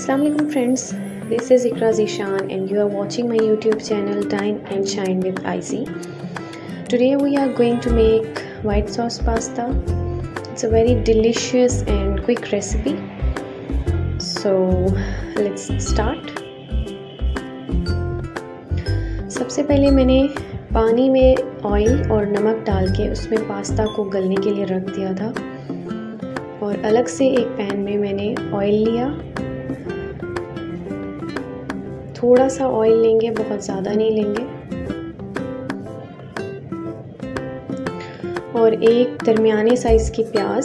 Assalamu alaikum friends, this is Ikra Zishan and you are watching my YouTube channel Dine and Shine with Icy. Today we are going to make white sauce pasta. It's a very delicious and quick recipe. So let's start. सबसे पहले मैंने पानी में oil और नमक डाल के उसमें पास्ता को गलने के लिए रख दिया था और अलग से एक पैन में मैंने ऑयल लिया। थोड़ा सा ऑयल लेंगे, बहुत ज़्यादा नहीं लेंगे। और एक दरमियाने साइज़ की प्याज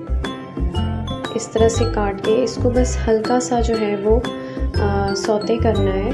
इस तरह से काट के इसको बस हल्का सा जो है वो सौते करना है।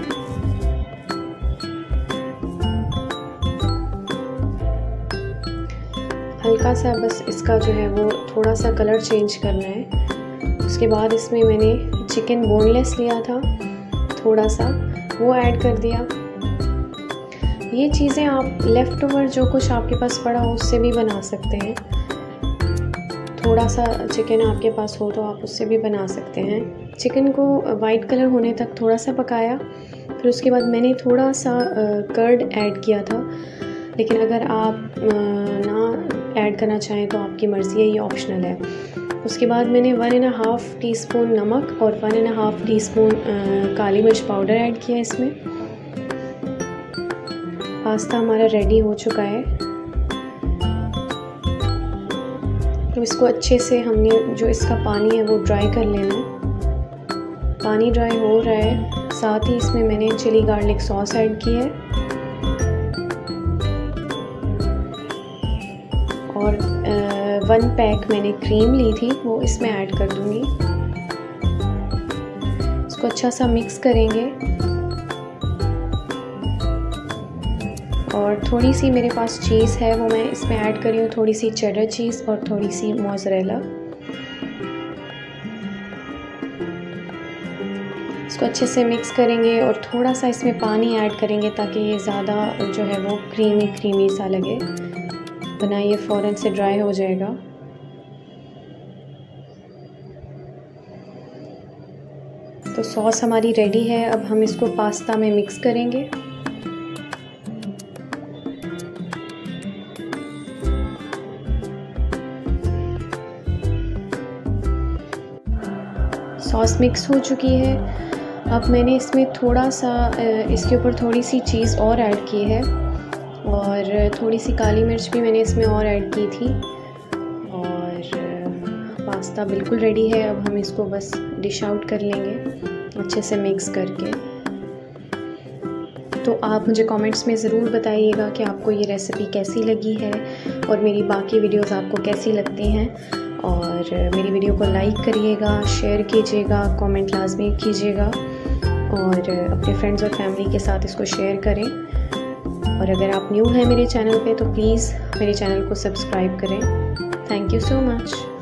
हल्का सा बस इसका जो है वो थोड़ा सा कलर चेंज करना है। उसके बाद इसमें मैंने चिकन बोनलेस लिया था, थोड़ा सा वो ऐड कर दिया। ये चीज़ें आप लेफ़्ट ओवर जो कुछ आपके पास पड़ा हो उससे भी बना सकते हैं। थोड़ा सा चिकन आपके पास हो तो आप उससे भी बना सकते हैं। चिकन को वाइट कलर होने तक थोड़ा सा पकाया, फिर उसके बाद मैंने थोड़ा सा कर्ड ऐड किया था, लेकिन अगर आप ना ऐड करना चाहें तो आपकी मर्ज़ी है, ये ऑप्शनल है। उसके बाद मैंने 1.5 टीस्पून नमक और 1.5 टीस्पून काली मिर्च पाउडर ऐड किया इसमें। पास्ता हमारा रेडी हो चुका है। तो इसको अच्छे से हमने जो इसका पानी है वो ड्राई कर लेना। पानी ड्राई हो रहा है, साथ ही इसमें मैंने चिली गार्लिक सॉस ऐड की है और 1 पैक मैंने क्रीम ली थी वो इसमें ऐड कर दूंगी। इसको अच्छा सा मिक्स करेंगे और थोड़ी सी मेरे पास चीज़ है वो मैं इसमें ऐड कर रही हूँ, थोड़ी सी चेडर चीज़ और थोड़ी सी मोज़रेला। इसको अच्छे से मिक्स करेंगे और थोड़ा सा इसमें पानी ऐड करेंगे ताकि ये ज़्यादा जो है वो क्रीमी सा लगे, वरना ये फ़ौरन से ड्राई हो जाएगा। तो सॉस हमारी रेडी है। अब हम इसको पास्ता में मिक्स करेंगे। सॉस मिक्स हो चुकी है। अब मैंने इसमें थोड़ा सा इसके ऊपर थोड़ी सी चीज़ और ऐड की है और थोड़ी सी काली मिर्च भी मैंने इसमें और ऐड की थी और पास्ता बिल्कुल रेडी है। अब हम इसको बस डिश आउट कर लेंगे अच्छे से मिक्स करके। तो आप मुझे कमेंट्स में ज़रूर बताइएगा कि आपको ये रेसिपी कैसी लगी है और मेरी बाकी वीडियोस आपको कैसी लगती हैं। और मेरी वीडियो को लाइक करिएगा, शेयर कीजिएगा, कमेंट लाजमी कीजिएगा और अपने फ्रेंड्स और फैमिली के साथ इसको शेयर करें। और अगर आप न्यू हैं मेरे चैनल पे तो प्लीज़ मेरे चैनल को सब्सक्राइब करें। Thank you so much.